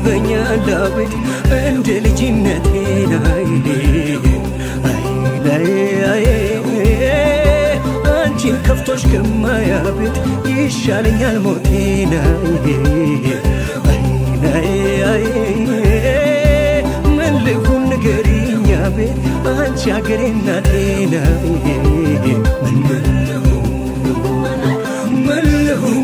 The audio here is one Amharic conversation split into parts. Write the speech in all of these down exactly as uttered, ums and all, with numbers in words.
ይስበኛል ዳዊት እንደ ልጅነቴ ላይ ላይ ላይ አንቺን ከፍቶሽ ከማያቤት ይሻለኛል ሞቴ ላይ ላይ ምን ልሁን ንገሪኝ አቤት አንቺ አገሬ እናቴ ላይ ምን ልሁን ምን ልሁን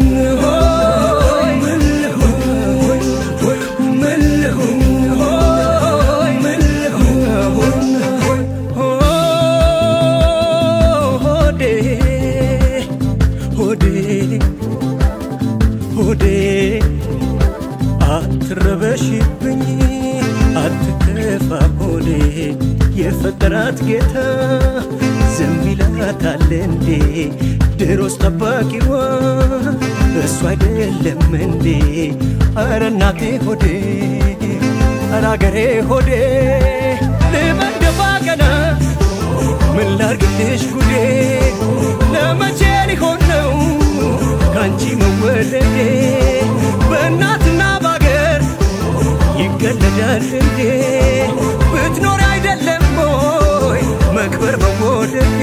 አትረበሽብኝ አትከፋ ሆዴ የፈጠራት ጌታ ዝም ይላታል እንዴ ድሮስ ጠባቂዋ እሱ አይደለም እንዴ ኧረ እናቴ ሆዴ ኧረ አገሬ ሆዴ ልበደፋ ቀና ምን ላርግልሽ ጉዴ ለመቼ ሊሆን ነው ካንቺ መወለዴ በእናትና ባገር ይገለዳል እንዴ ብትኖር አይደለም ሆይ መክበር መወደዴ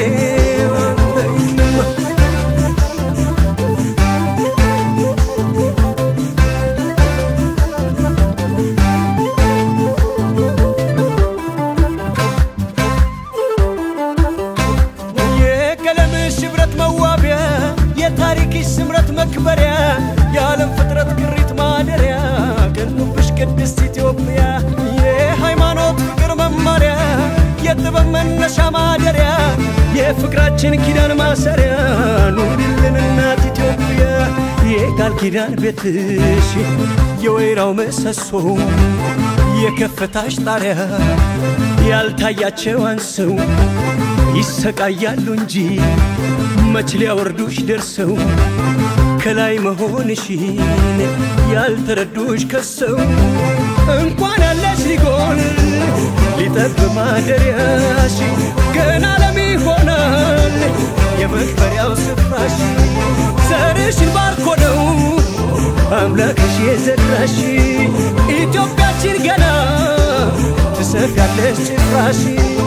የቀለምሽ ሽብረት መዋቢያ የታሪክሽ ስምረት መክበሪያ የዓለም ፍጥረት ግሪት ማደሪያ ቀኑብሽ ቅድስት ኢትዮጵያ የሃይማኖት ፍቅር መማሪያ የጥበብ መነሻ ማደሪያ የፍቅራችን ኪዳን ማሰሪያ ኑሪልን እናት ኢትዮጵያ የቃል ኪዳን ቤትሽ የወይራው ምሰሶ የከፍታሽ ጣሪያ ያልታያቸው አንሰው ይሰቃያሉ እንጂ መች ሊያወርዱሽ ደርሰው ከላይ መሆንሽን ያልተረዱሽ ከሰው እንኳን ያለሽ ሊጎል ሊጠብ ማደሪያሽ ገና ለሚሆናል የመክበሪያው ስፍራሽ ዘርሽን ባርኮ ነው አምላክሽ የዘራሽ ኢትዮጵያችን ገና ትሰፊያለሽ ጭፍራሽ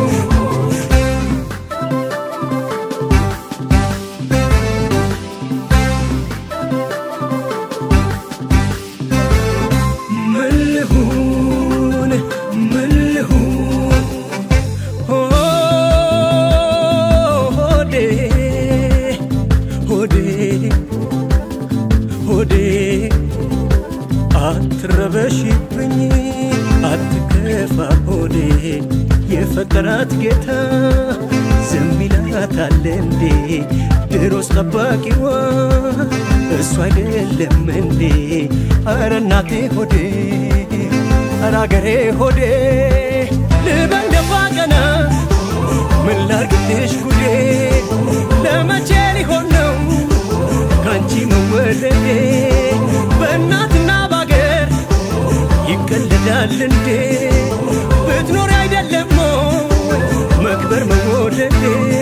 አትረበሽብኝ አትከፋ ሆዴ የፈጠራት ጌታ ዝም ይላታል እንዴ ድሮስ ጠባቂዋ እሱ አይደለም እንዴ ኧረ እናቴ ሆዴ ኧረ አገሬ ሆዴ ልበል ደፋ ቀና ምን ላርግልሽ ጉዴ ለመቼ ሊሆን ነው ካንቺ መወለዴ በእናትና ባገር ይቀለዳል እንዴ ብትኖር አይደለም መክበር መወደዴ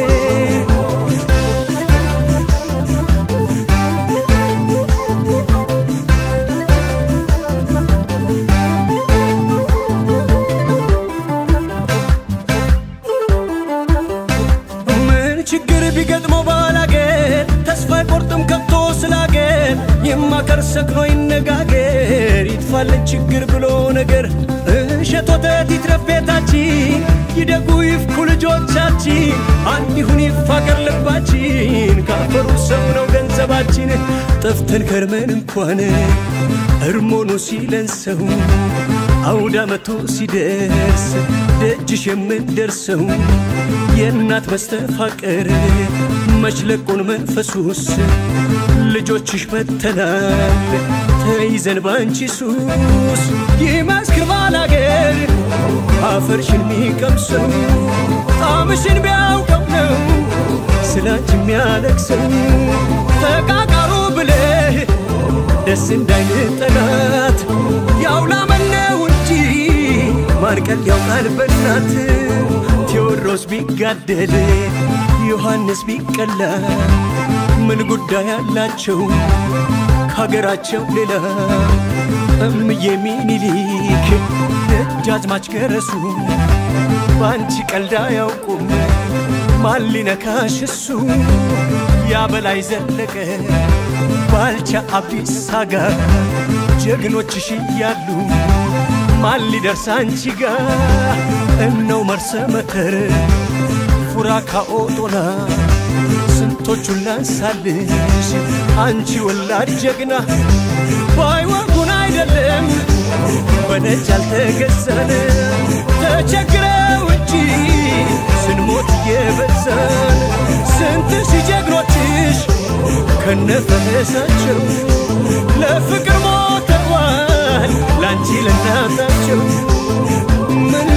ችግር ቢገጥመው ባላገር ተስፋ አይቆርጥም ከቶ ስላገር የማከር ሰክኖ ይነጋገር ይጥፋልን ችግር ብሎ ነገር እሸት ወተት ይትረፍ ቤታችን ይደጉ ይፍኩ ልጆቻችን አንድ ይሁን ይፋቀር ልባችን ካፈሩ ሰው ነው ገንዘባችን ጠፍተን ከርመን እንኳን እርሞኑ ሲለን ሰው አውዳ መቶ ሲደርስ ደጅሽ የምንደርሰው የእናት መስተፋቀር መችለቁን መንፈሱስ ልጆችሽ መተናል ተይዘን ባንቺ ሱስ ይመስክር ባላገር አፈርሽን ሚቀምሰው ጣምሽን ቢያውቀው ነው ስላንቺ የሚያለቅሰው ተቃቃሩ ብለህ ደስ እንዳይል ጠላት ያውላመነው እንጂ ማርቀል ያውቃል በእናት ቴዎድሮስ ቢጋደል ዮሐንስ ቢቀላ ምን ጉዳይ አላቸው ከሀገራቸው ሌላ እምዬ ሚኒሊክ ደጃዝማች ገረሱ ባንቺ ቀልዳ ያውቁም ማን ሊነካሽ እሱ ያበላይ ዘለቀ ባልቻ አብዲሳ ጋር ጀግኖችሽ ያሉ ማን ሊደርስ አንቺ ጋር እነው መርሰ መተር ፉራካ ኦጦና ስንቶቹን ላንሳልሽ አንቺ ወላድ ጀግና ባይወጉን አይደለም በነጭ አልተገዛን ተቸግረው እንጂ ስንሞት የበዛን ስንት ጀግኖችሽ ከነፈሳቸው ለፍቅር ሞተዋል ላንቺ ለናታቸው ምን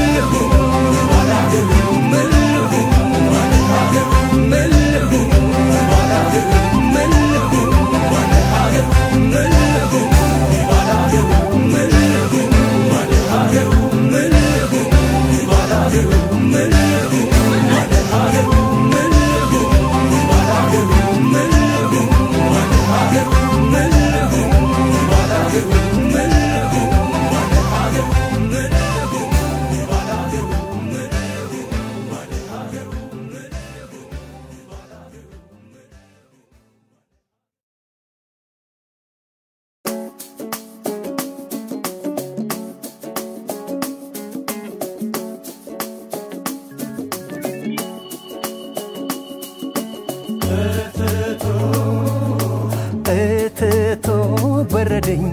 በረደኝ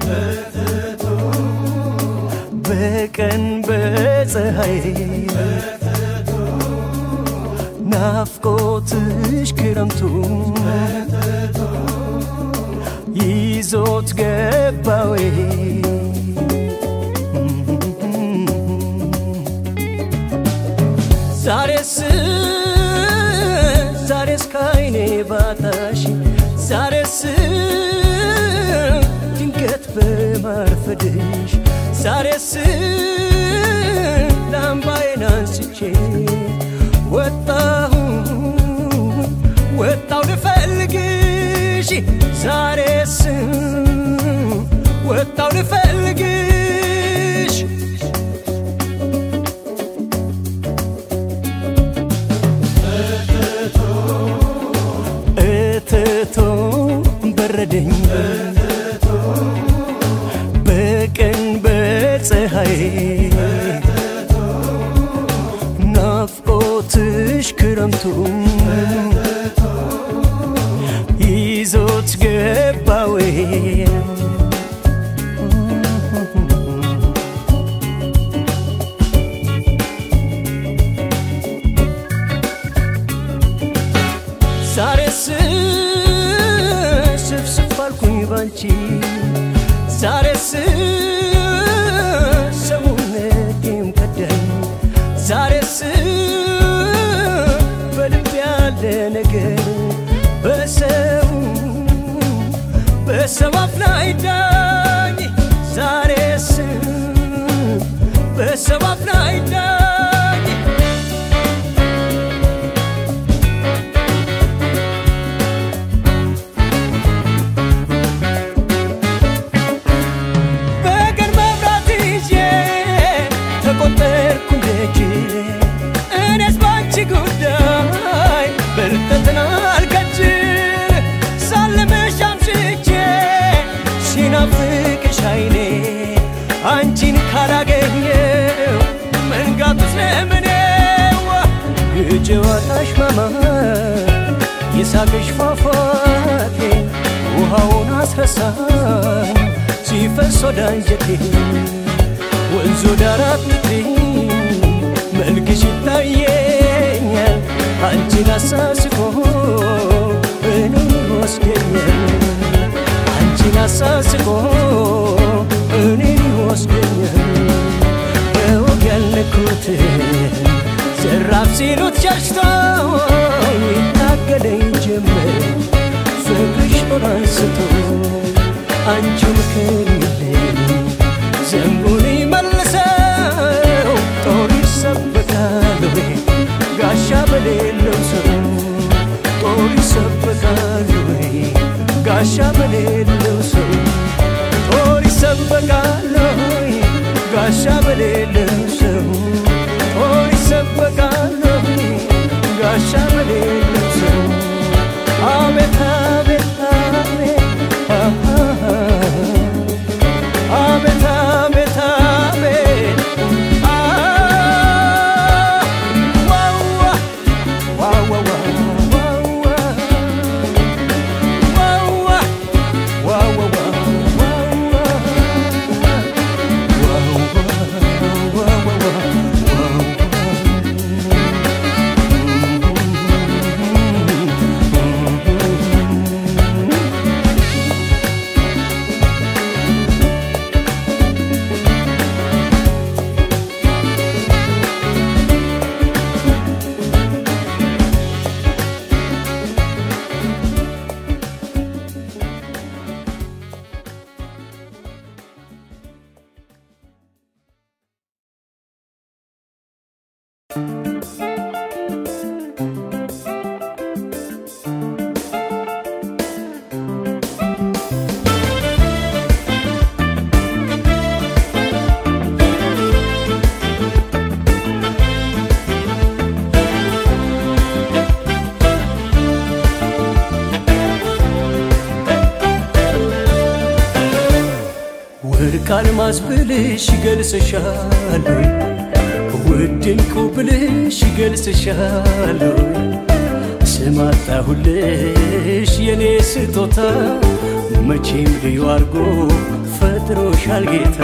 በቀን በፀሐይ ናፍቆትሽ ክረምቱ ይዞት ገባዌ ዛሬስ ዛሬስ ካይኔ ባታሽ ዛሬስ በማርፈድሽ ዛሬስ ላምባዬን አንስቼ ወጣሁ ወጣሁ ልፈልግሽ ዛሬስ ወጣሁ ልፈልግሽ እትቶ በረደኝ ፀሐይ ናፍቆትሽ ክረምቱ ይዞት ገባዌ ዛሬስ ስፍስፍ አልኩኝ ባንቺ ዛሬስ ዛሬስ በልብ ያለ ነገር በሰው በሰው አፍ ላይ ዳኝ ዛሬስ በሰው አፍ ላይ ዳኝ በቀን መብራት ይዤ ተቆጠርኩ እኔስ ባንቺ ጉዳይ በርተትና አልከጅር ሳልምሽ አምሽቼ ሲናፍቅሽ አይኔ አንቺን ካላገኘው መንጋቱስ ለምኔው የጨዋታሽ ማማር የሳቅሽ ፏፏቴ ውሃውን አስረሳኝ ሲፈስ ወደ አንጀቴ ወንዙ ዳር አጥንቴ መልክሽ ይታየኛል አንቺን አሳስቆ እኔን ይወስደኛል አንቺን አሳስቆ እኔን ይወስደኛል በወግ ያልነኩት ዘራፍ ሲሉት ሸሽቶ ይታገለኝ ጀመር ፍቅርሽ ጦር አንስቶ አንቺን ከሌለኝ ዘንቡን ይመልሰው ጦር ይሰበካል ወይ ጋሻ በሌለው ሰው ጦር ይሰበካል ወይ ጋሻ በሌለው ሰው ጦር ይሰበካል ጋሻ በሌለው ሰው ጦር ይሰበቃል ጋሻ በሌለው ሰው አቤት አቤት አቤት አቤት አቤት አቤት ካልማዝ ብልሽ ይገልጽሻል ውድንቁ ብልሽ ይገልጽሻል ስማጣሁልሽ የኔ ስጦታ መቼም ልዩ አርጎ ፈጥሮሻል ጌታ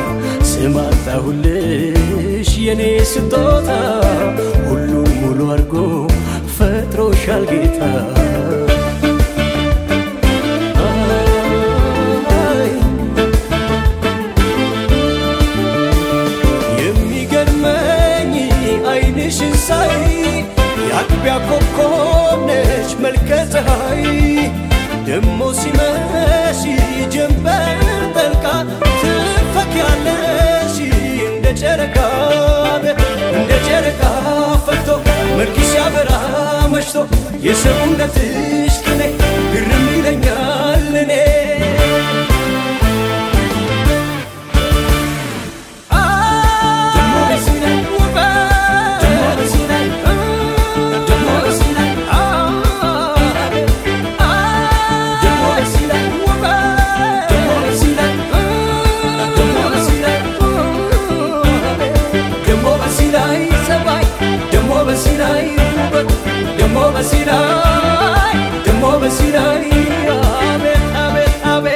ስማጣሁልሽ የኔ ስጦታ ሁሉን ሙሉ አርጎ ፈጥሮሻል ጌታ ሽንሳይ ያጥቢያ ኮከብ ነሽ መልከ ፀሐይ ደሞ ሲመሽ ጀንበር ጠልቃ ትፈኪያለሽ እንደ ጨረቃ እንደ ጨረቃ ፈክቶ መልክሽ ያበራ መሽቶ የሰውነትሽ ቅኔ ግርም ይለኛል እኔ Demo basirai, abe abe abe.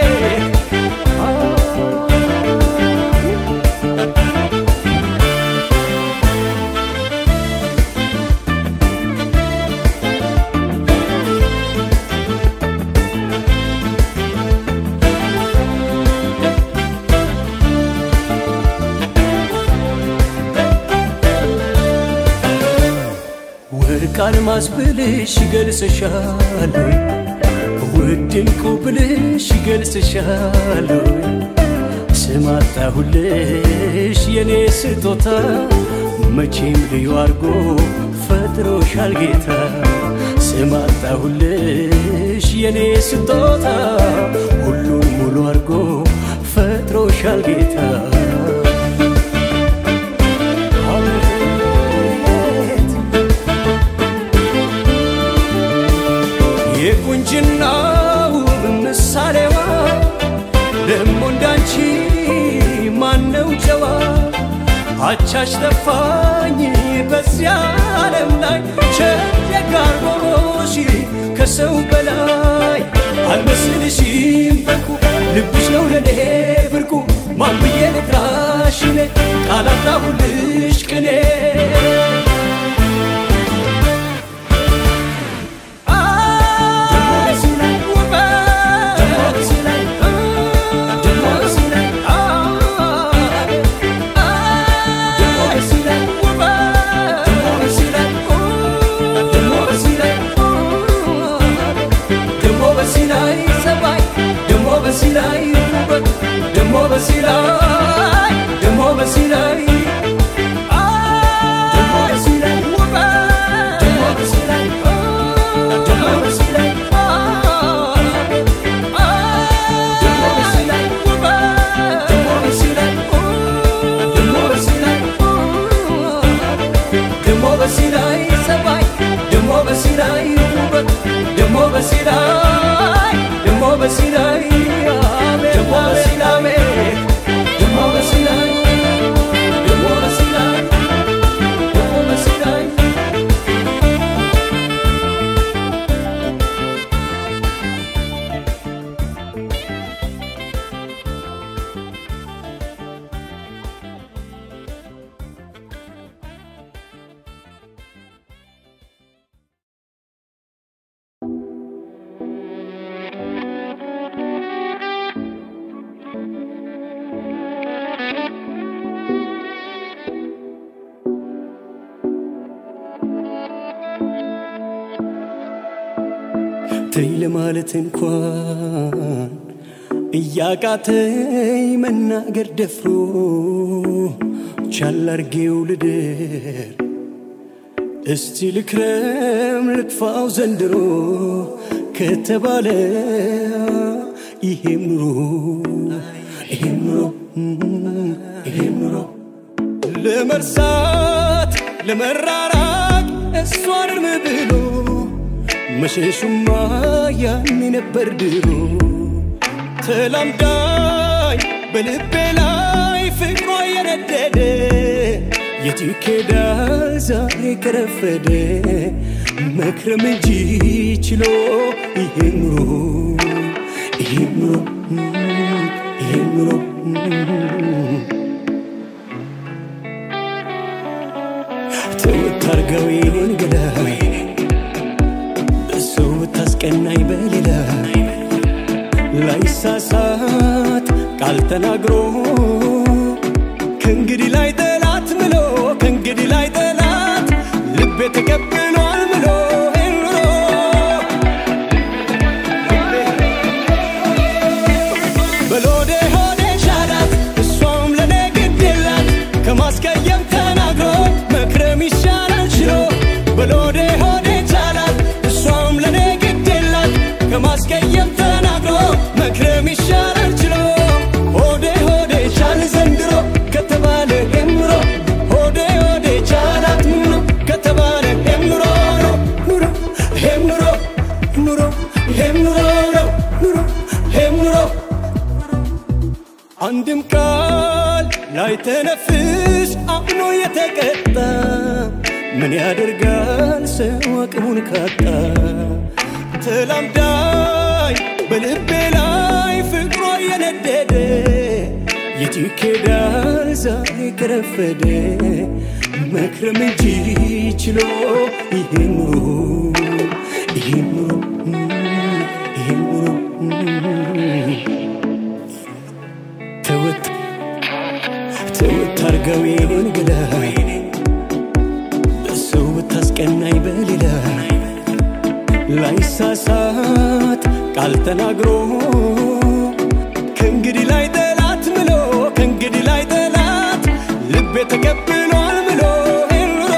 ካልማዝ ብልሽ ይገልጽሻል ውድንቁ ብልሽ ይገልጽሻል ስማጣሁልሽ የኔ ስጦታ መቼም ልዩ አርጎ ፈጥሮሻል ጌታ ስማጣሁልሽ የኔ ስጦታ ሁሉን ሙሉ አርጎ ፈጥሮሻል ጌታ የቁንጅናው ምሳሌዋ ደሞ እንዳንቺ ማነው ጨዋ አቻሽ ጠፋኝ በዚያ ዓለም ላይ ቸጋርቦሽ ከሰው በላይ አልመስልሽም በርኩ ልብሽ ነው ለኔ ብርቁ ማን ብዬ ልጥራሽ እኔ ቃላታሁልሽ ቅኔ Demo ተይ ለማለት እንኳን እያቃተኝ መናገር ደፍሮ ቻል አርጌው ልደር እስቲ ልክረም ልጥፋው ዘንድሮ ከተባለ ይሄም ኑሮ ይሄም ኑሮ ይሄም ኑሮ ለመርሳት ለመራራቅ እሷን እርምብሎ መሸሹማ ያኔ ነበር ድሮ ተላምዳኝ በልቤ ላይ ፍቅሯ የነደደ የት ይኬዳል ዛሬ ከረፈደ መክረም እንጂ ችሎ ይሄም ኑሮ ይሄም ኑሮ ይሄም ኑሮ ተወታርገው ይሄን ገዳይ በሰው ታስቀናኝ በሌላ ላይሳሳት ቃል ተናግሮ ከእንግዲህ ላይ ጠላት ምሎ ከእንግዲህ ላይ ጠላት ልቤ ተቀብሏል ምሎ በሎዴ ሆዴ ሻላት እሷም ለኔ ግድ የላት ከማስቀየም ተናግሮ መክረም ይሻላል ችሎ በሎዴ ሆዴ ቻላት እሷም ለኔ ግድ የላት ከማስቀየም ተናግሮ መክረም ይሻላል ችሎ ሆዴ ሆዴ ቻል ዘንድሮ ከተባለ የምሮ ሆዴ ሆዴ ቻላት ምኖ ከተባለ የምሮ ኑሮ የምሮ ኑሮ የምሮ ኑሮ የምሮ አንድም ቃል ላይ ተነፍስ አምኖ የተቀጣ ምን ያደርጋል ሰው አቅሙን ካጣ ተላምዳኝ በልቤ ላይ ፍቅሯ የነደደ የት ይኬዳል ዛሬ ከረፈደ መክረም እንጂ ችሎ ይሄም ኑሮ ይሄም ኑሮ ይሄም ኑሮ ተወት ተወት አርገው ይሄን ገዳይ በሰው ታስቀናኝ በሌላ ላይሳሳት ቃል ተናግሮ ከእንግዲህ ላይ ጠላት ምሎ ከእንግዲህ ላይ ጠላት ልቤ ተቀብሏል ምሎ ኑሮ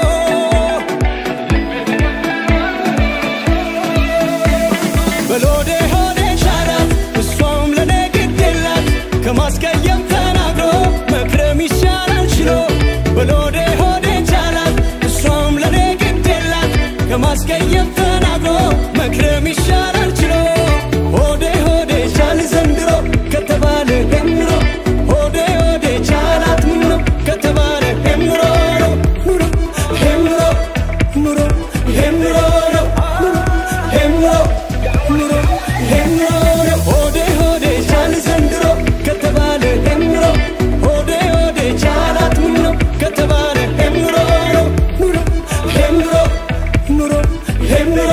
በሎዴ ሆዴ ሻላት እሷም ለኔ ግድ የላት ከማስቀየም ተናግሮ መክረም ይሻላል ችሎ በሎዴ ሆዴ ቻላት እሷም ለኔ ግድ የላት ከማስቀየም ተናግሮ መክረም ይሻላል ችሎ ሆዴ ሆዴ ቻል ዘንድሮ ከተባለ የምሮ ሆዴ ሆዴ ቻላት ምኖ ከተባለ የምሮ ኑሮ የምሮ ኑሮ የምሮ የምሮ ኑሮ የምሮ ሆዴ ሆዴ ቻል ዘንድሮ ከተባለ የምሮ ሆዴ ሆዴ ቻላት ምኖ ከተባለ የምሮ ኑሮ የምሮ ኑሮ የምሮ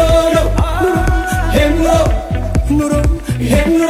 ኑሮ የምሮ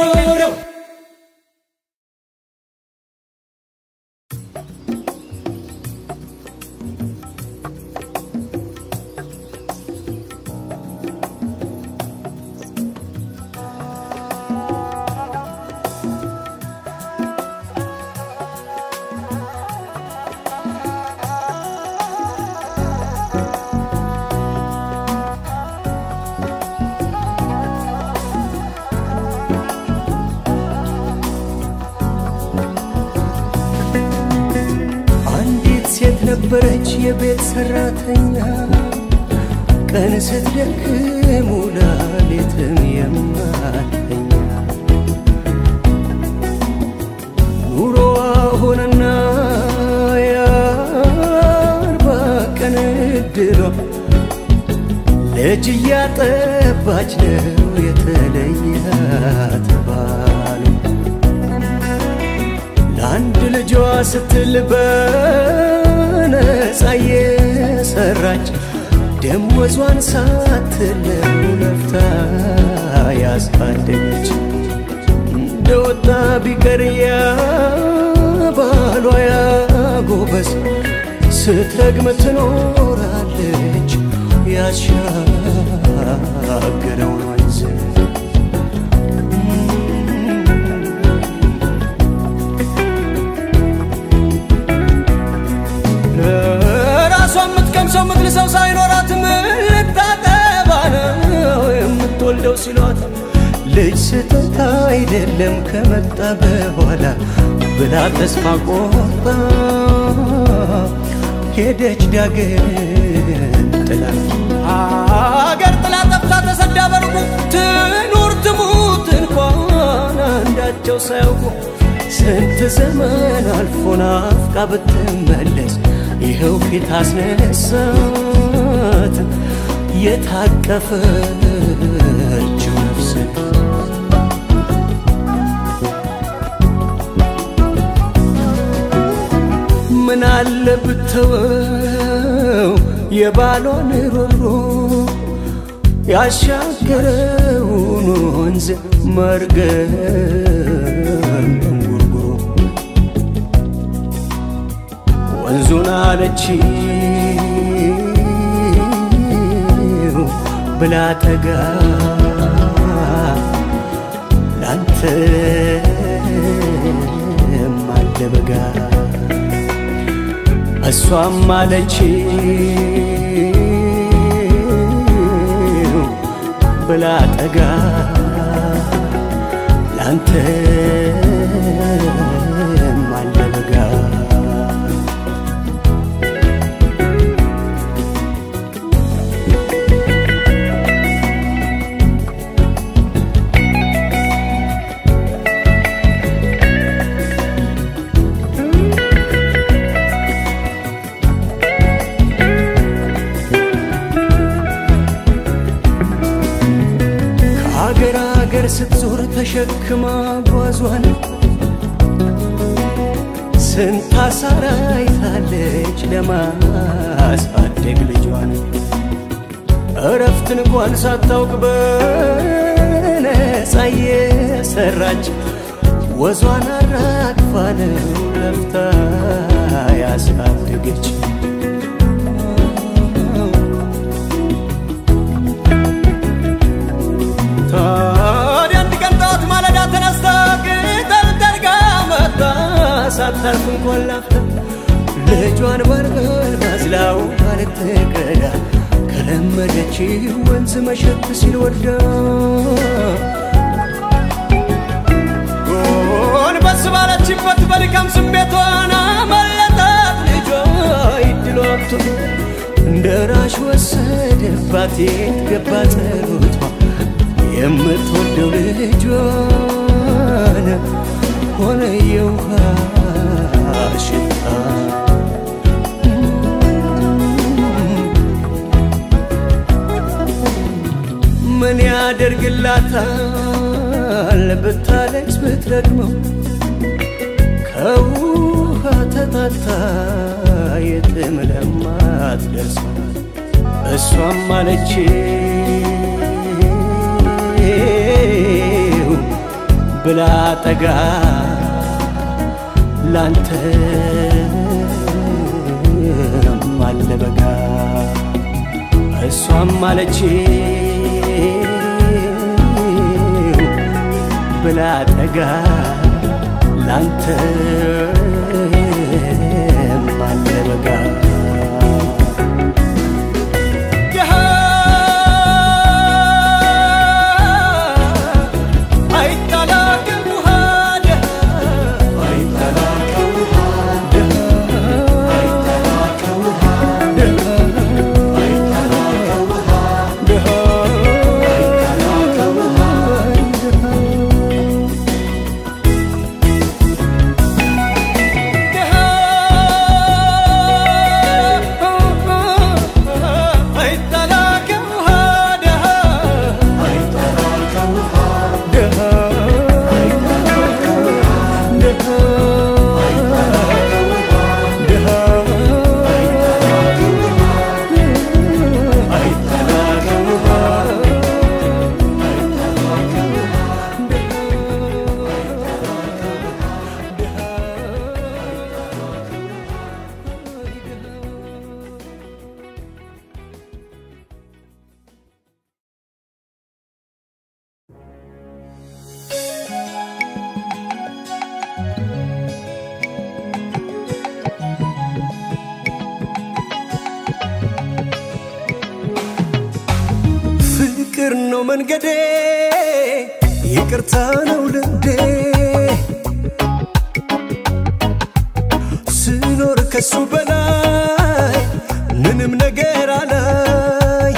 ነበረች የቤት ሰራተኛ ቀን ስትደክም ውላ ሌትም የማትተኛ ኑሮዋ ሆነና የአርባ ቀን ዕድሏ ልጅ እያጠባች ነው የተለያት ባሏ ለአንድ ልጇ ስትል በነፃ የሰራች ደሞዟን ሳትለው ለፍታ ያሳደገች እንደወጣ ቢቀር ያ ባሏ ያጎበዝ ስትረግም ትኖራለች ያሻገረውን ወንዝ ልጅ ስህተት አይደለም ከመጣ በኋላ ብላ ተስፋ ቆርጣ ሄደች ዳግም ጥላ አገር ጥላ ጠፍታ ተሰዳ በርቁ ትኑር ትሙት እንኳን አንዳቸው ሳያውቁ ስንት ዘመን አልፎ ናፍቃ ብትመለስ ይኸው ፊት አስነሳት የታቀፈችው ነፍስ ምን አለ ብተወው የባሏን ሮሮ ያሻገረውን ወንዝ መርገም እንጉርጉሮ ወንዙን አለችው ብላ ጠጋ ላንተም አለ በጋ እሷም አለችው ብላ ጠጋ ላንተም አለ በጋ ስትዞር ተሸክማ ጓዟን ስንት አሳራ አይታለች ለማሳደግ ልጇን እረፍት እንኳን ሳታውቅ በነፃ የሰራች ወዟን አራግፋ ነው ለፍታ ያሳደገች ሳታርፍ እንኳን ላፍታ ልጇን ባርገል ባዝላው ባልትቀዳ ከለመደች ወንዝ መሸት ሲል ወዳ ጎንበስ ባለችበት በልካም ስሜቷን አመለጣት ልጇ ይድሏት እንደራሽ ወሰደባት የትገባ ጸሎቷ የምትወደው ልጇን ሆነ የውሃ ሽታ ምን ያደርግላታል ብታለቅስ ብትረግመው ከውሃ ተጣታ የትም ለማትደርሰው እሷም አለችው ብላ ጠጋ ላንተም አለ በጋ እሷም አለችው ብላ ጠጋ ላንተም አለ በጋ ፍቅር ነው መንገዴ ይቅርታ ነው ልቤ ስኖር ከሱ በላይ ምንም ነገር አላይ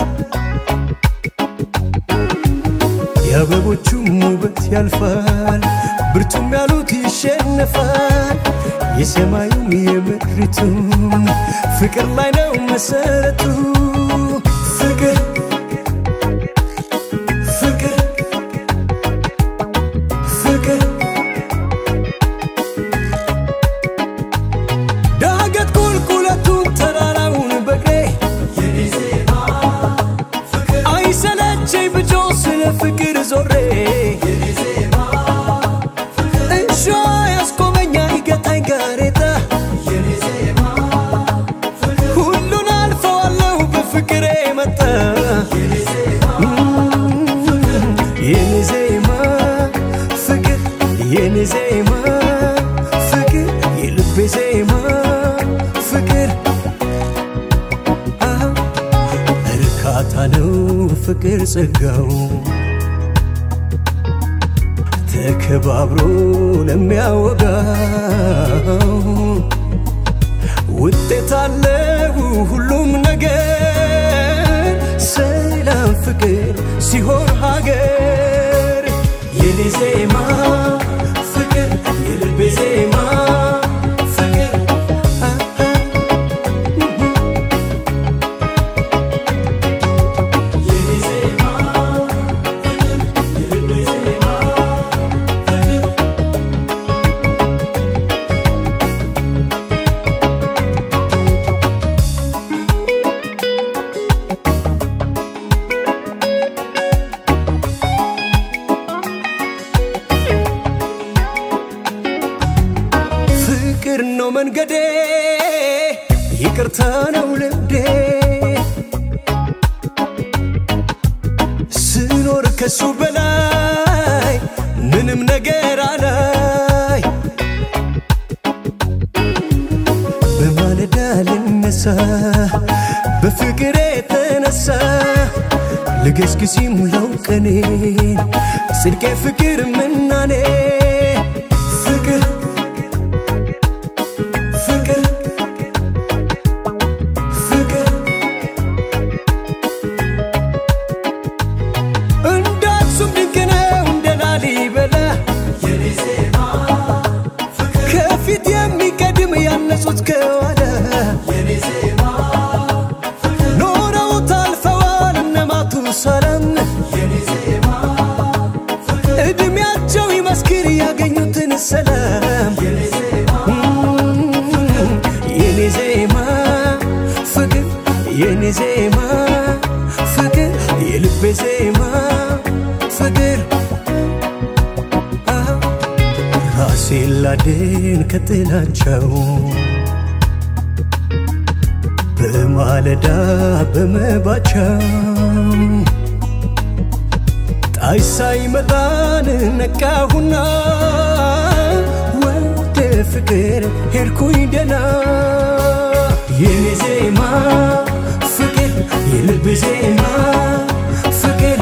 ያበቦቹም ውበት ያልፋል ብርቱም ያሉት ይሸነፋል የሰማዩም የምድሪቱም ፍቅር ላይ ነው መሰረቱ ፍቅር ፍቅር ፍቅር ዳገት ቁልቁለቱን ተራራውን በግሬ የኔዜማ ፍቅር አይሰለቸኝ ብጆ ስለ ፍቅር ዞሬ የኔዜማ ፍቅር እንሻ ያስቆመኛ ይገታኝ ጋሬታ የኔዜማ ፍቅር ሁሉን አልፈዋለሁ በፍቅሬ መጣ የኔዜማ ፍቅር የኔዜማ ፍቅር የልቤ ዜማ ፍቅር እርካታ ነው ፍቅር ጸጋው ተከባብሮ ለሚያወጋው ውጤት አለው ሁሉም ነገር ሰላም ፍቅር ሲሆን ሀገር የኔዜማ ፍቅር የልቤ ዜማ ፍቅር የኔዜማ ፍቅር የልቤ ዜማ ፍቅር ነው መንገዴ ይቅርታ ነው ልቤ ስኖር ከሱ በላይ ምንም ነገር አላይ በማለዳ ልነሳ በፍቅሬ ተነሳ ልገስግስ ይሙላው ቀኔን ጽድቄ ፍቅር ምናኔ ፍቅር ፍቅር ፍቅር እንዳክሱም ድንቅ ነው እንደ ላሊበላ የኔዜማ ፍቅር ከፊት የሚቀድም ያነሱት ከኋላ የኔዜማ ፍቅር ኖረው ታልፈዋል እነማቱ ሰላም የኔዜማ ፍቅር እድሜያቸው ይመስክር ያገኙትን ሰላም የኔዜማ ፍቅር የኔዜማ ፍቅር የልቤ ዜማ ፍቅር ራሴን ላድን ከጥላቸው በማለዳ በመባቻው ጣይ ሳይመጣን ነቃሁና ወደ ፍቅር ሄድኩኝ ደና የኔዜማ ፍቅር የልቤ ዜማ ፍቅር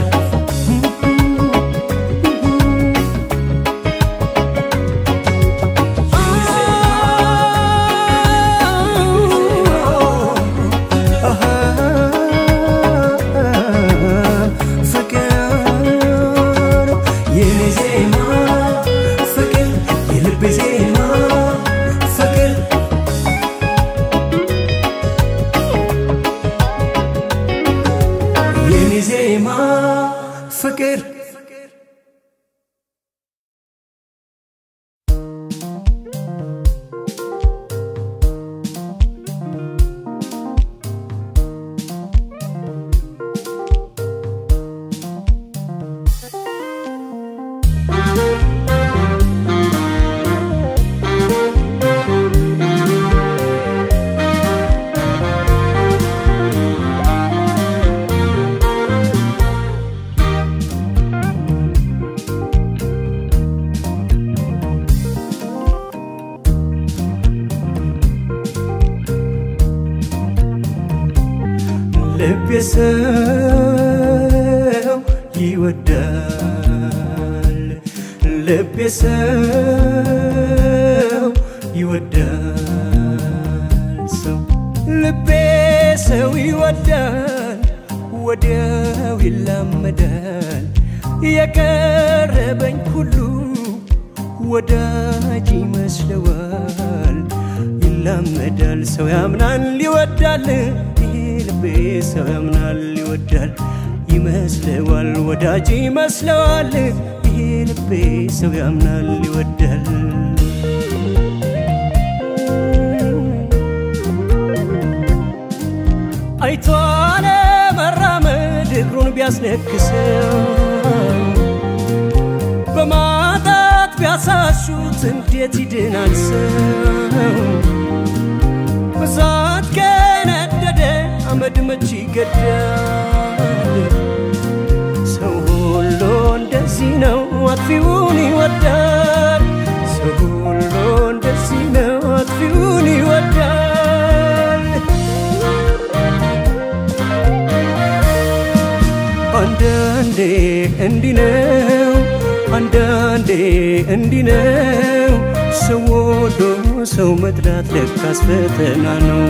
የኔዜማ ፍቅር የልቤ ዜማ ፍቅር የኔዜማ ፍቅር ልቤ ሰው ይወዳል ልቤ ሰው ይወዳል ሰው ልቤ ሰው ይወዳል ወዲያው ይላመዳል የቀረበኝ ሁሉ ወዳጅ ይመስለዋል ይላመዳል ሰው ያምናል ይወዳል ልቤ ሰው ያምናል ይወዳል ይመስለዋል ወዳጅ ይመስለዋል ልቤ ሰው ያምናል ይወዳል አይቷለ መራመድ እግሩን ቢያስነክሰው በማጣት ቢያሳሹት እንዴት ይድናል ሰው በዛት ከነደደ አመድ መች ይገዳል ሰው ሁሉ እንደዚህ ነው አጥፊውን ይወዳል ሰው ሁሉ እንደዚህ ነው አጥፊውን ይወዳል አንዳንዴ እንዲህ ነው አንዳንዴ እንዲህ ነው ሰው ወዶ ሰው መጥላት ለካስ ፈተና ነው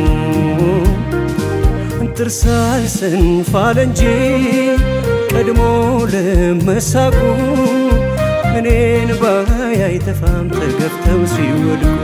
ጥርሳል ስንፋል እንጂ ቀድሞ ለመሳቁ እኔን ባይ አይተፋም ተገፍተው ሲወድቁ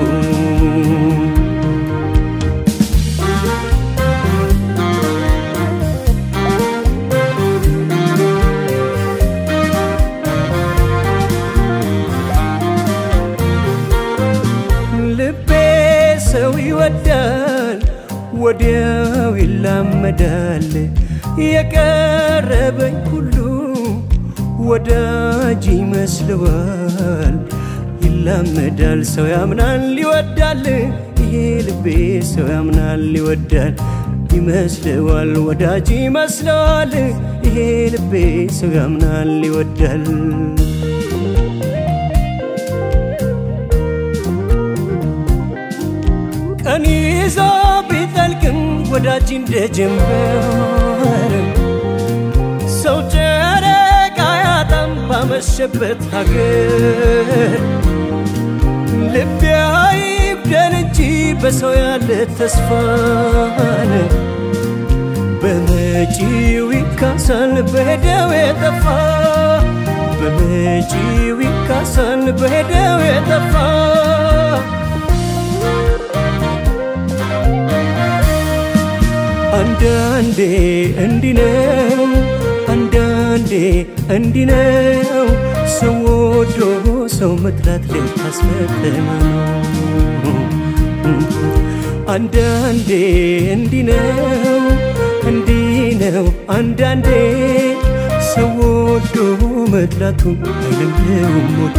ልቤ ሰው ይወዳል ወዲያው ይላመዳል የቀረበኝ ሁሉ ወዳጅ ይመስለዋል ይላመዳል ሰው ያምናል ይወዳል ልቤ ሰው ያምናል ይወዳል ይመስለዋል ወዳጅ ይመስለዋል ልቤ ሰው ያምናል ይወዳል ቀን ይዞ ቢጠልቅም ወዳጅ እንደጀመረ ሰው ጨረቃ ያጣም ባመሸበት ሀገር ልቤ አይብደን እንጂ በሰው ያለ ተስፋን በመጪው ይካሳል በሄደው የጠፋ በመጪው ይካሳል በሄደው የጠፋ አንዳንዴ እንዲህ ነው አንዳንዴ እንዲህ ነው ሰው ወዶ ሰው መጥላት ለካስ ፈተና ነው አንዳንዴ እንዲህ ነው እንዲህ ነው አንዳንዴ ሰው ወዶ መጥላቱ አይለምደውም ሞቴ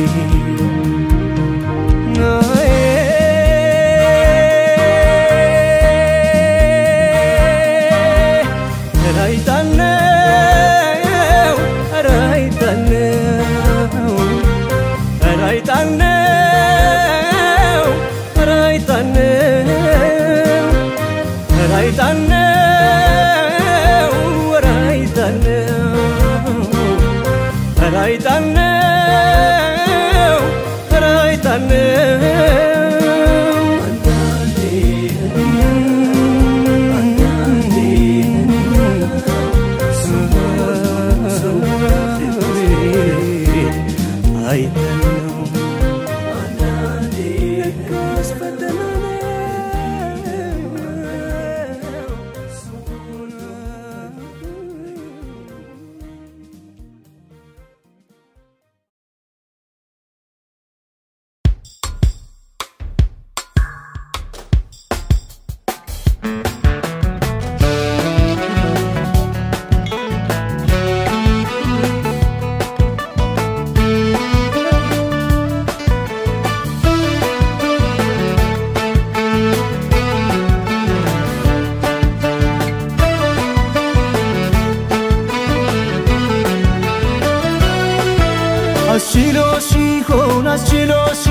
አስችሎሺ ሆን አስችሎሺ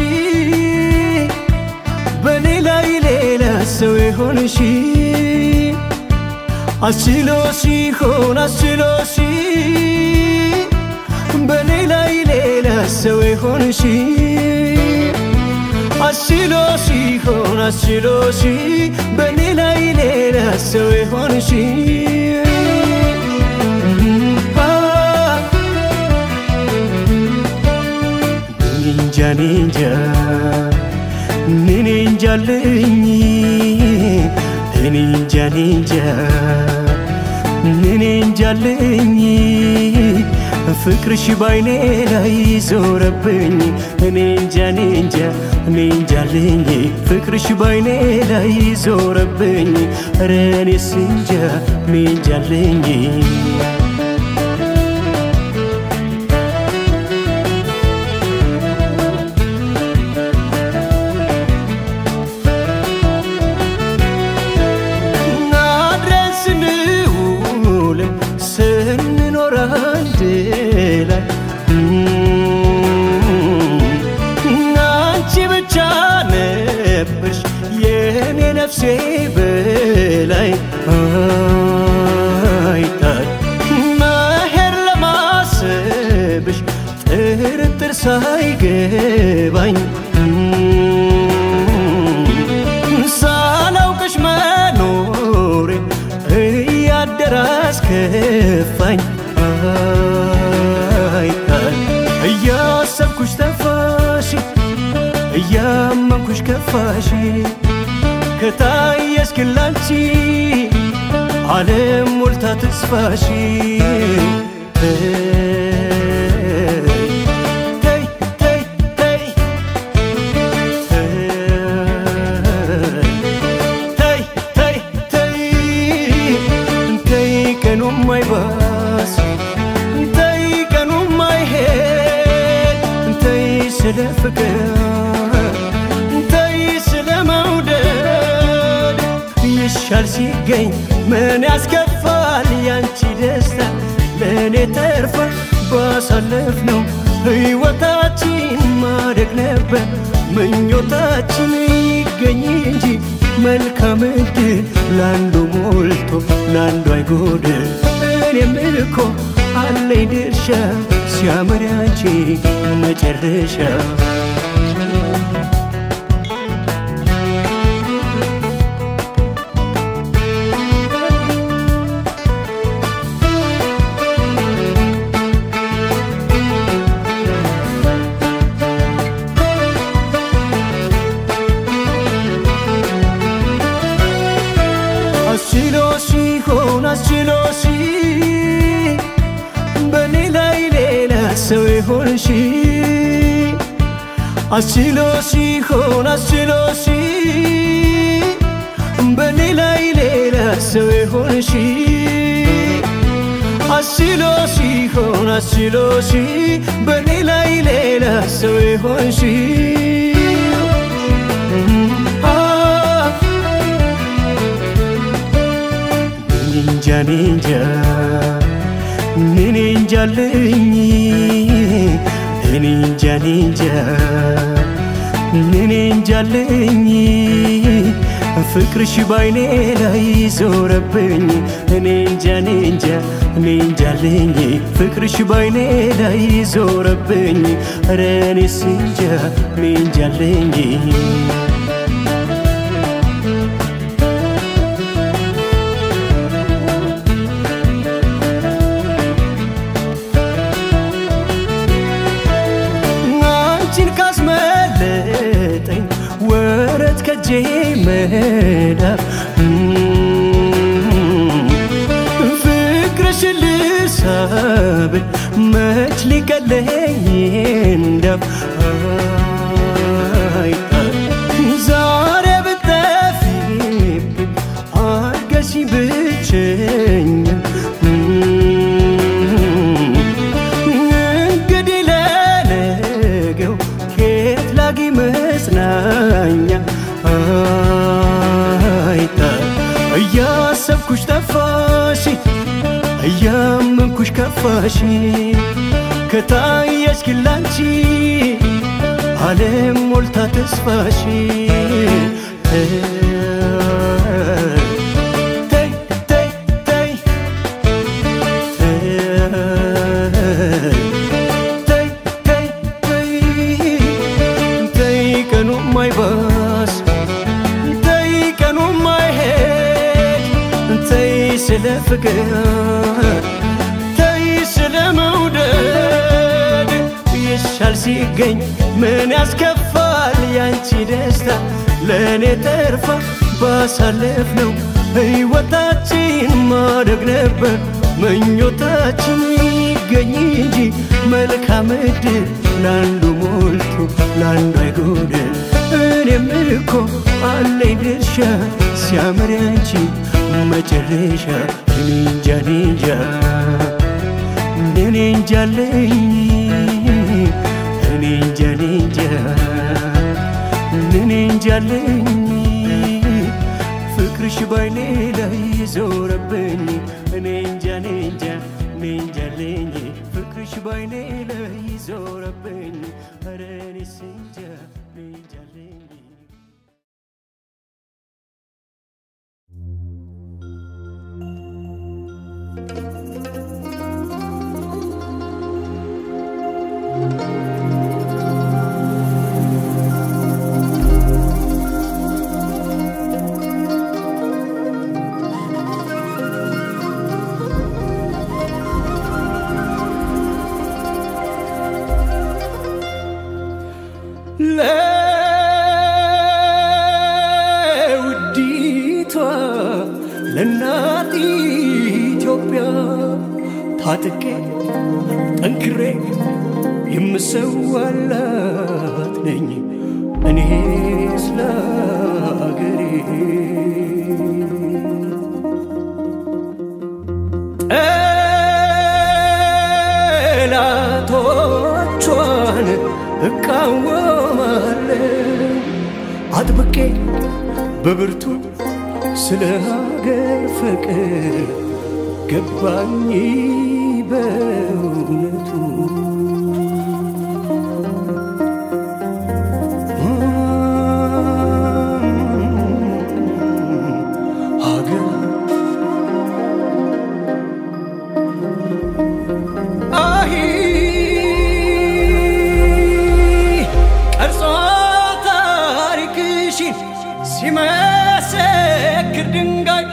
በኔ ላይ ሌላ ሰው የሆንሺ አስችሎሺ ሆን አስችሎሺ በኔ ላይ ሌላ ሰው ይሆንሽ አስችሎሽ ይሆን አስችሎሽ በኔ ላይ ሌላ ሰው ይሆንሽ ኒንጃ ኒንጃ ኒንጃ ልኝ ኒንጃ ኒንጃ ኒንጃ ልኝ ፍቅርሽ ባይኔ ላይ ዞረብኝ ኒንጃ ኒንጃ ኒንጃ ልኝ ፍቅርሽ ባይኔ ላይ ዞረብኝ ኧረ እኔስ እንጃ ኒንጃ ልኝ ነፍሴ በላይ አይታል መሄድ ለማሰብሽ ጥርጥር ሳይገባኝ ሳላውቅሽ መኖሬ እያደረ አስከፋኝ አይታል እያሰብኩሽ ጠፋሽ እያመንኩሽ ከፋሽ ከታየሽ ክላንቺ ዓለም ሞልታ ተስፋሽ ተይ ተይ ተይ ተይ ተይ ተይ ተይ ቀኑም አይባስ ተይ ቀኑም አይሄድ ተይ ስለ ፍቅር ይሻል ሲገኝ ምን ያስከፋል ያንቺ ደስታ ለኔ ተርፋ ባሳለፍነው ሕይወታችን ማደግ ነበር ምኞታችን ይገኝ እንጂ መልካም ዕድል ላንዱ ሞልቶ ላንዱ አይጎድል እኔም እኮ አለኝ ድርሻ ሲያምር ያንቺ መጨረሻ አስችሎሽ ይሆን አስችሎሽ በኔ ላይ ሌላ ሰው ይሆንሽ አስችሎሽ ይሆን አስችሎሽ በኔ ላይ ሌላ ሰው ይሆንሽ አስችሎሽ ይሆን አስችሎሽ በኔ ላይ ሌላ ሰው ይሆንሽ ኒንጃ ኒንጃ ኒንጃ ልኝ ኒንጃ ኒንጃ ኒንጃ ልኝ ፍቅርሽ ባይኔ ላይ ዞረብኝ ኒንጃ ኒንጃ ኒንጃ ልኝ ፍቅርሽ ባይኔ ላይ ዞረብኝ ኧረ እኔስ እንጃ ኒንጃ ልኝ ወረት ከጄ መዳፍ ፍቅርሽን ልሳብል መች ሊቀለኝ እንዳፍ ዛሬ ብትጠፊብኝ አድርገሽኝ ብቸኛ እንግዲህ ለነገው ከየት ላግኝ መጽናኛ አይታል እያሰብኩሽ ጠፋሽ እያመንኩሽ ከፋሽ ከታየሽ ክላንቺ ዓለም ሞልታ ተስፋሽ ተይ ተይ ተይ ተይ ተይ ተይ ፍቅር ተይ ስለ መውደድ ይሻል ሲገኝ ምን ያስከፋል ያንቺ ደስታ ለኔ ተርፋ ባሳለፍነው ሕይወታችን ማደግ ነበር ምኞታችን ይገኝ እንጂ መልካም ዕድል ላንዱ ሞልቶ ላንዱ አይጎድል እኔም እኮ አለኝ ድርሻ ሲያምር ያንቺ መጨረሻ እኔ እንጃ እኔ እንጃ አለኝ እኔ እንጃ እኔ እንጃ አለኝ ፍቅርሽ ባይኔ ላይ ዞረብኝ እኔ እንጃ እኔ እንጃ እኔ እንጃ አለኝ ፍቅርሽ ባይኔ ላይ ዞረብኝ ኧረ እኔስ እንጃ እኔ እንጃ አለኝ ለውዲቷ ለእናት ኢትዮጵያ ታጥቄ ጠንክሬ የምሰዋላት ነኝ እኔ ስለ አገሬ ጠላቶቿን እቃወማለሁ አጥብቄ በብርቱ ስለ ሀገር ፍቅር ገባኝ በእውነቱ ሀገር አሂ ቀርጾ ታሪክሽን ሲመሰክር ድንጋይ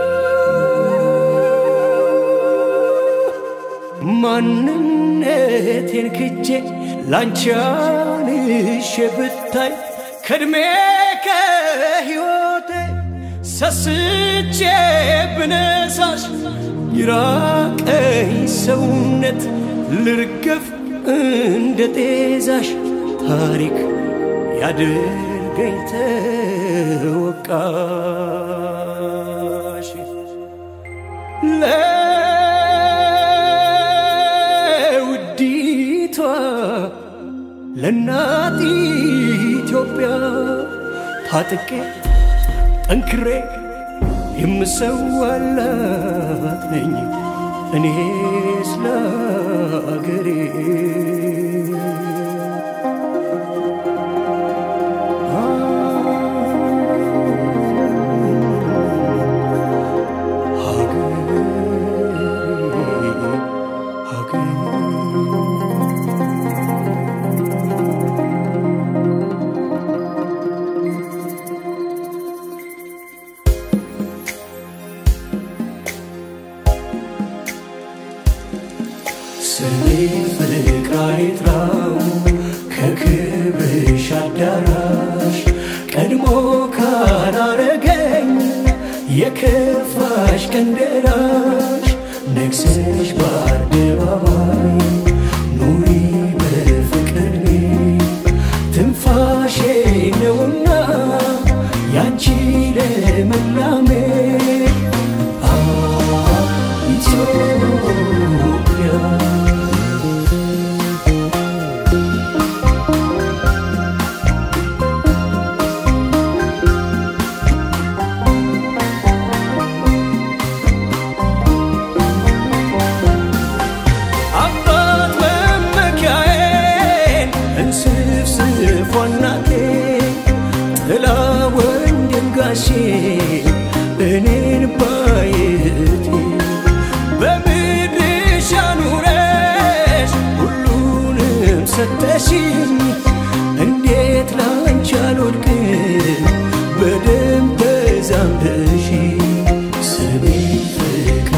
ማንነቴን ክጄ ላንቺ አንሼ ብታይ ከእድሜ ከሕይወቴ ሰስቼ ብነሳሽ ይራቀኝ ሰውነት ልርገፍ እንደ ጤዛሽ ታሪክ ያድርገኝ ተወቃሽ ለውዲቷ ለእናት ኢትዮጵያ ታጥቄ ጠንክሬ የምሰዋላት ነኝ እኔ ስለ አገሬ ስሜ ፍቅር አይጥራው ከክብርሽ አዳራሽ ቀድሞ ካላረገኝ የከፋሽ ቀን ደራሽ ነግሰሽ በአደባባይ ኑሪ በፍቅር ትንፋሼ ነውና ያንቺ ለመላሜ ኢትዮጵያ እኔን ባየቴ በምድርሽ አኑረሽ ሁሉንም ሰጠሽኝ እንዴት ላንቺ አልወድቅም በደም ተዛምደሽ ስሜ ፍቅር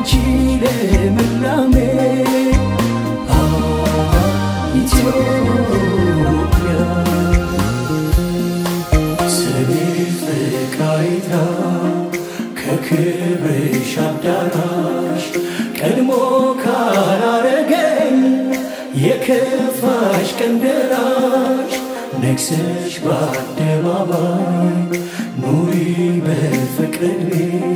ያንቺ ልምላሜ ኢትዮጵያ ስሜ ፍቅራይታ ከክብርሽ አዳራሽ ቀድሞ ካላረገኝ የከፋሽ ቀን ደራሽ ነግሰሽ በአደባባይ ኑሪ በፍቅሬ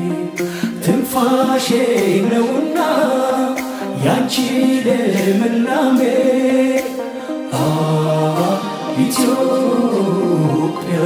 ትንፋሼ ነውና ያንቺ ልምላሜ ኢትዮጵያ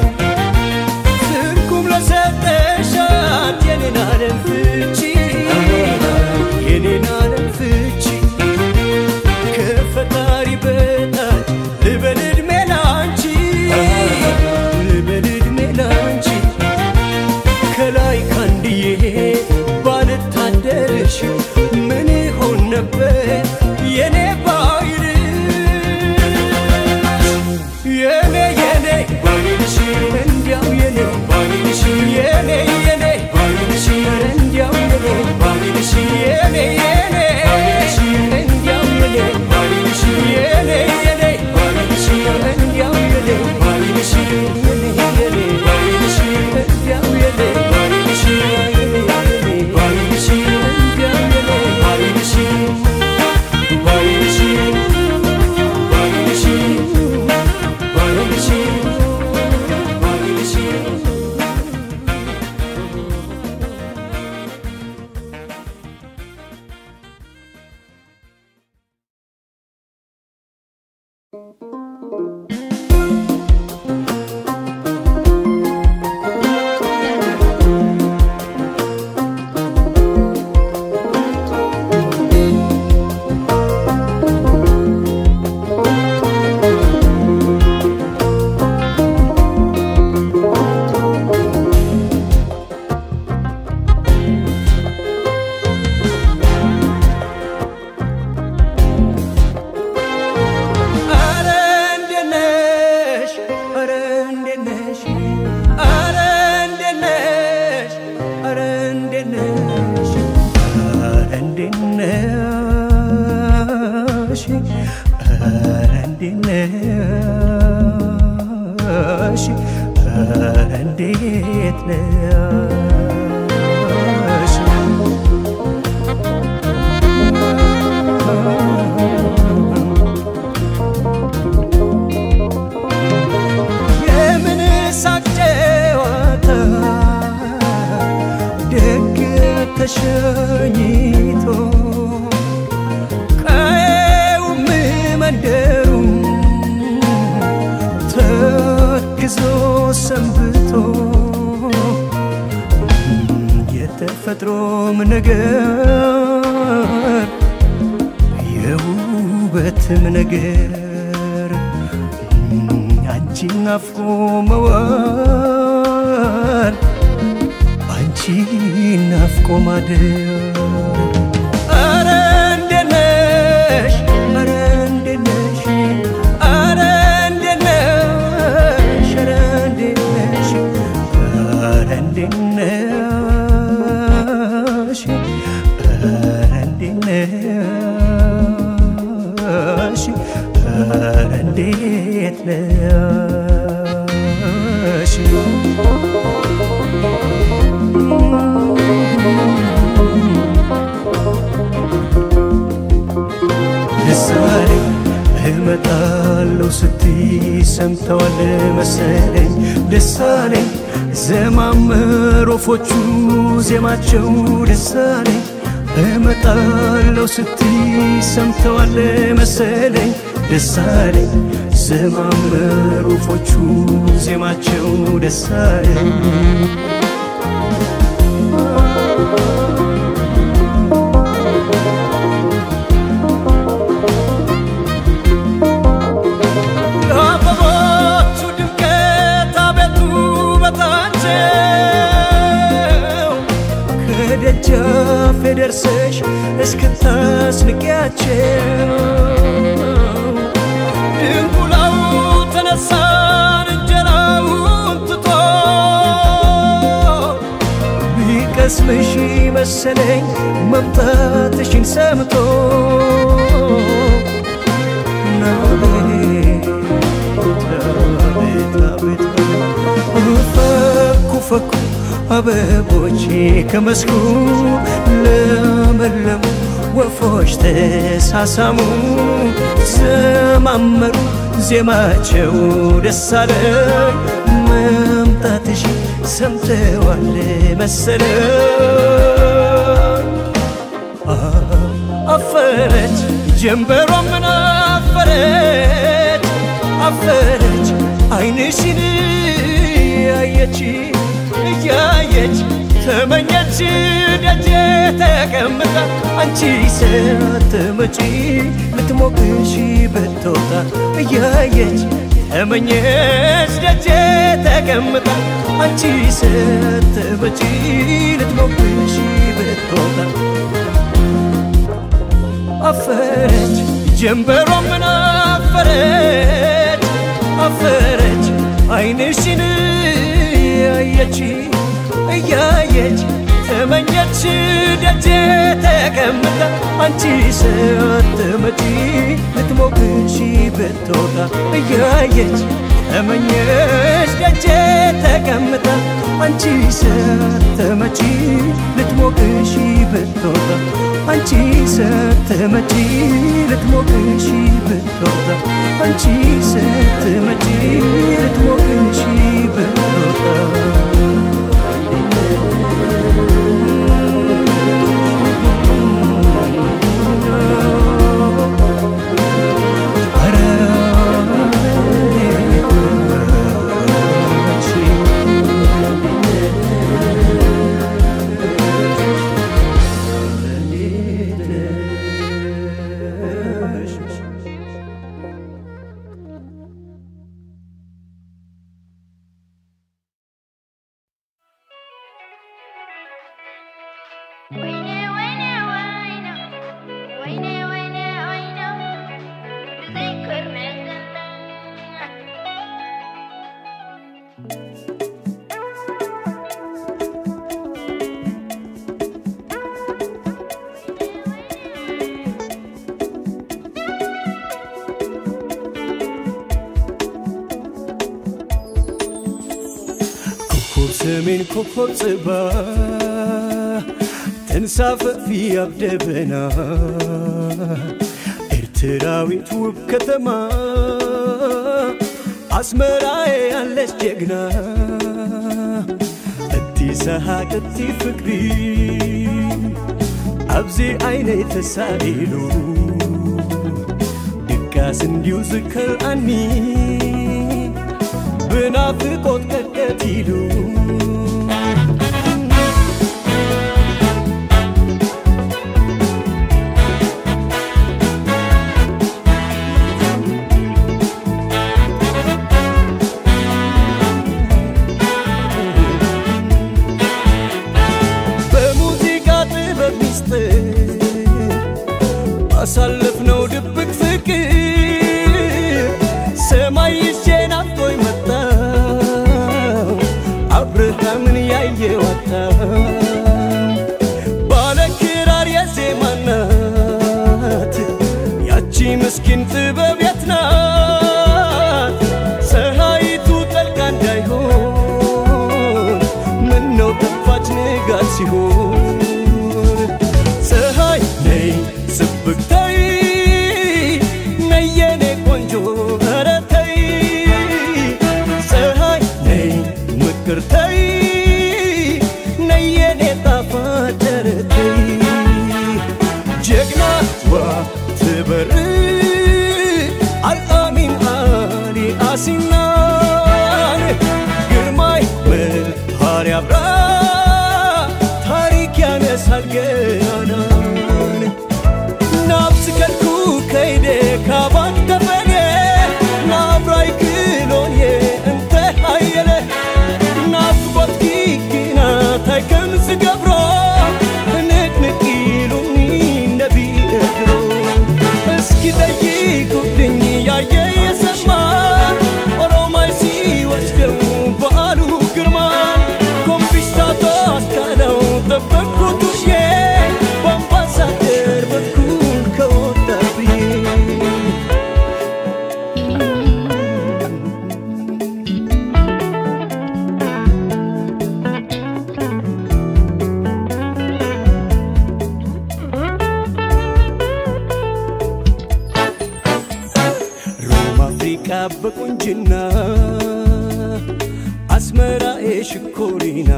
Turkum la sette shat yenin alem fıçı ተሸኝቶ ቀየው መንደሩ ተግዞ ሰንብቶ የተፈጥሮም ነገር የውበትም ነገር አንቺን ናፍቆ መዋል አንቺን ናፍቆ ማደር አረ እንዴት ነሽ አረ እንዴት ነሽ አረ እንዴት ነሽ አረ እንዴት ነሽ አረ እንዴት ነሽ አረ እንዴት ነሽ አረ እንዴት ነሽ ለሳሌ እመጣለሁ ስትይ ሰምተዋል መሰለኝ ደሳሌ ዘማመር ወፎቹ ዜማቸው ደሳሌ እመጣለሁ ስትይ ሰምተዋል መሰለኝ ደሳሌ ዘማመር ወፎቹ ዜማቸው ደሳሌ ደጃፍ ደርሰሽ እስክታስንቂያቸው ድንቁላው ተነሳን እንጀራውን ትቶ ቢቀስምሽ መሰለኝ መምጣትሽን ሰምቶ ናቤት ናቤት ናቤት ፈኩ ፈኩ አበቦቼ ከመስኩ ለመለሙ ወፎች ተሳሳሙ ዘማመሩ ዜማቸው ደስ አለኝ መምጣትሽ ሰምተዋል መሰለኝ አፈረች ጀንበሯ ምን አፈረች አፈረች ዓይንሽን ያየች ያየች ተመኘች ደጄ ተቀምጣ አንቺ ሳትመጪ ልትሞቅሽ ብትወጣ ያየች ተመኘች ደጄ ተቀምጣ አንቺ ሳትመጪ ልትሞቅሽ ብትወጣ አፈረች ጀንበሯ ምን አፈረች አፈረች ዓይንሽን ያየች ያየች ተመኘች ደጄ ተቀምጣ አንቺ ሳትመጪ ልትሞቅሽ ብትወጣ ያየች ተመኘች ደጄ ተቀምጣ አንቺ ሳትመጪ ልትሞቅሽ ብትወጣ አንቺ ሳትመጪ ልትሞቅሽ ብትወጣ አንቺ ሳትመጪ ልትሞቅሽ ብትወጣ አረ سمين كوكب صبا تنسافق في أبدبنا ارتراوي توب كتما عسمراي على جيجنا اتي سهاك اتي فكري أبزي عيني تسائلو دكاس نديو ذكر عني بنافقوت كتيلو بموسيقى طبب مستر أسلفنو دبك فكر سماي الشينات طوي متا أبرهامن يايه وتا بالكرار يا زمانات ياتشي مسكين طبب يتنات سهايتو تلقان دايهون منو تفاج نقال سيهون سهاي ني سبكتاي نيني كونجو هرتاي سهاي ني مكرتاي نيني تفاترتاي جغنا وتبري الأمين علي أسنان قرماي بالهاري أبرا تاريك يا نسال قرانان نابسكالكو كيدي كابان تفني نابراي كيلوني انت هايلي نابقوت كيكينا تايكن سقبرو نتنقيلوني نبي اقرو اسكي دايكو دني يا يسمان وروماي سي واشكو بقالو قرمان كومبيشتاتو اسكالو تبقو توشي بامباساتر بكون كوتابي بقنجنا أسمرا إيش كورينا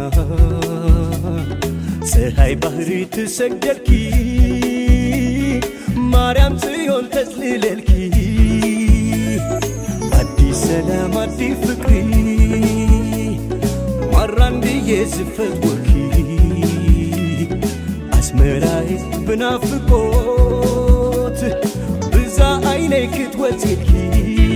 سهاي بحري تسجلكي مريم سيون تسليلكي أدي سلام أدي فكري مران دي يزفت وكي أسمرا إيش بنافقوت بزا عينيك توتيلكي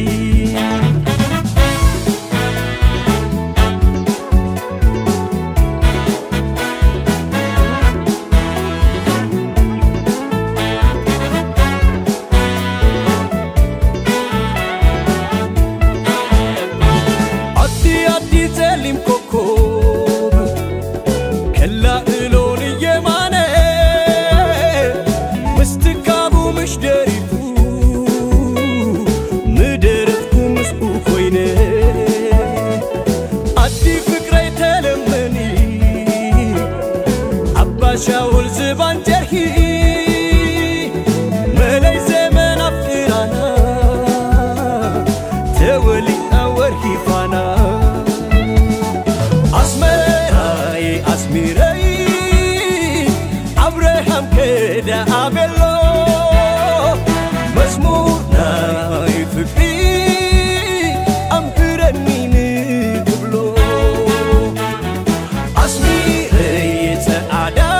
شاول زبان جرحي ملاي زمان أفرانا تولي أورحي فانا أسمراي أسميراي أبراهام كده أبلو مزمورنا يفكري أمبرني نقبلو أسميراي تأدا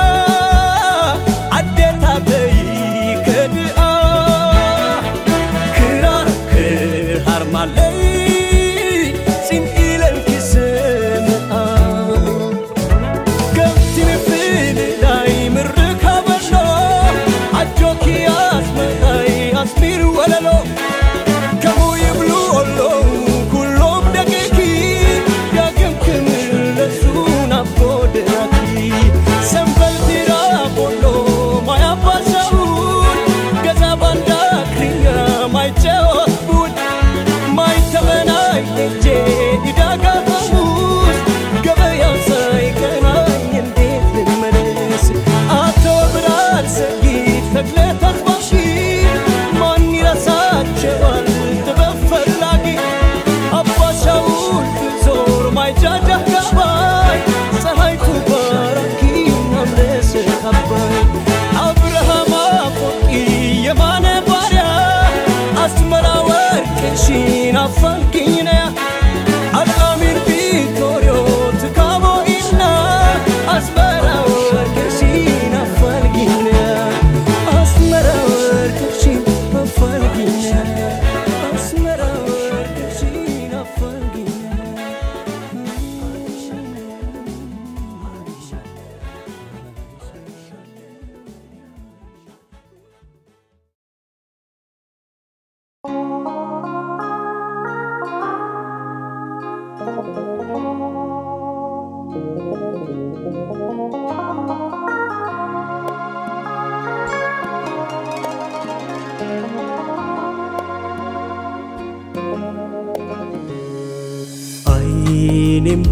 የኔማ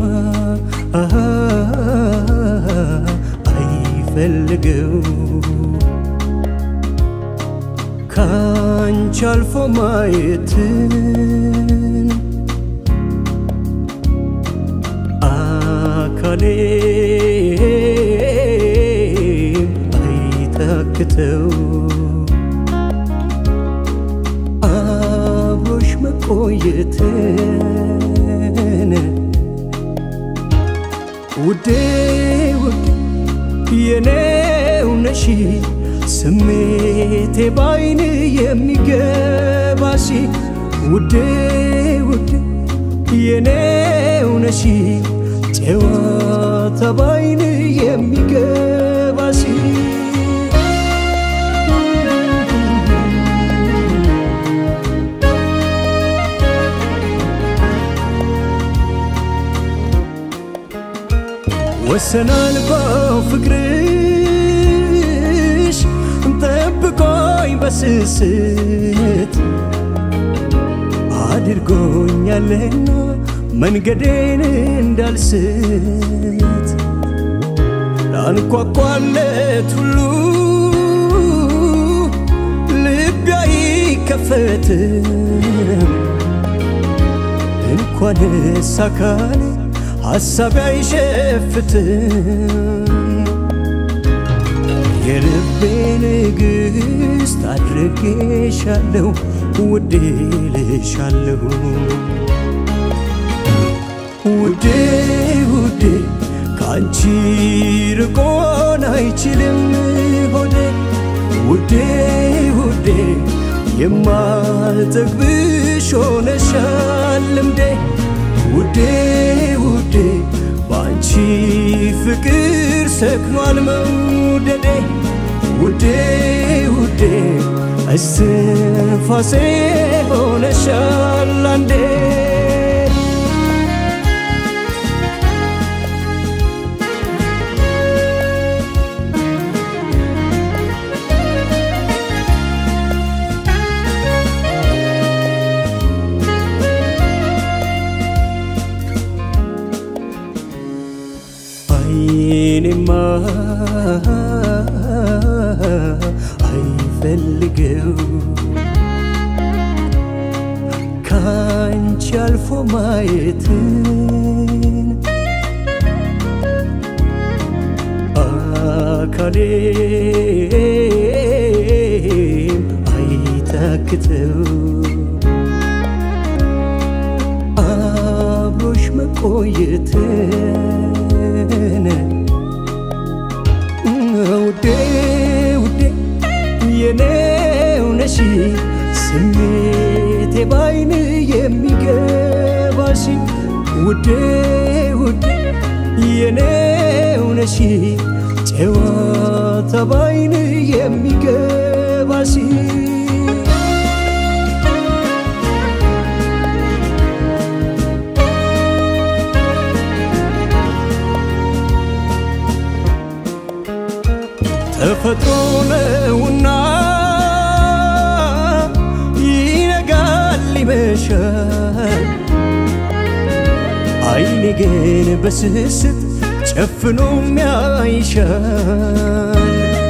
አይፈልገው ካንቺ አልፎ ማየትን አካሌም አይታክተው አብሮሽ መቆየትን ውዴ ውዴ የኔው ነሽ ስሜቴ ባይን የሚገባሽ ውዴ ውዴ የኔው ነሽ ጨዋታ ባይን የሚገባሽ ወሰናል በፍቅርሽ ጠብቆኝ በስስት አድርጎኛልና መንገዴን እንዳልስት ላንኳኳለት ሁሉ ልቤ አይከፈትም እንኳንስ አካሌ ሐሳቤ አይሸፍትም የልቤ ንግሥት አድርጌሻለሁ ውዴ ልሻለሁ ውዴ ውዴ ካንቺ ርቆን አይችልም ሆዴ ውዴ ውዴ የማልጠግብሽ ሆነሻል ልምዴ ውዴ ውዴ ባንቺ ፍቅር ሰክኗል መውደዴ ውዴ ውዴ እስትንፋሴ ሆነሻል አንዴ የኔማ አይፈልገው ካንቺ አልፎ ማየትን አካሌም አይታክተው አብሮሽ መቆየትን ውዴ ውዴ የኔው ነሽ ስሜቴ ባይን የሚገባሽ ውዴ ውዴ የኔው ነሽ ጨዋታ ባይን የሚገባሽ ተፈጥሮ ነውና ይነጋል ይመሻል አይኔ ግን በስስት ጨፍኖ ያይሻል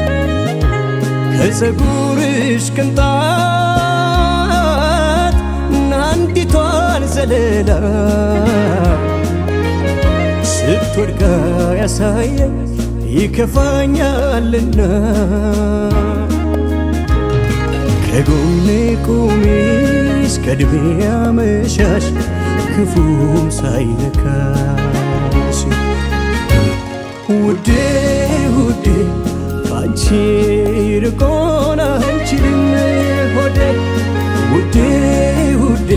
ከፀጉርሽ ቅንጣት አንዲቷን ዘለላ ስትወድቃ ያሳየኝ ይከፋኛልና ከጎኔ ቁሚ እስከ ዕድሜ አመሻሽ ክፉም ሳይነካሽ ውዴ ውዴ ካንቺ ርቆን አንችልም ሆዴ ውዴ ውዴ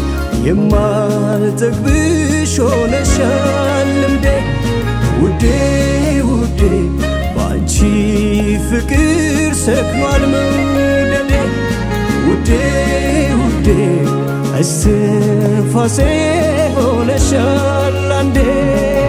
የማልጠግብሽ ሆነሻል ልምዴ ውዴ ውዴ ባንቺ ፍቅር ሰክኗል መውደዴ ውዴ ውዴ እስትንፋሴ ሆነሻል አንዴ